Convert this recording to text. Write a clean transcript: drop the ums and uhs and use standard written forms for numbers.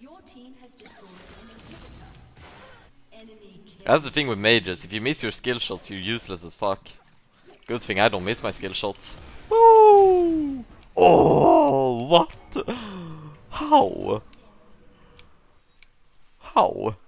That's the thing with mages. If you miss your skill shots, you're useless as fuck. Good thing I don't miss my skill shots. Woo! Oh, what? How? How?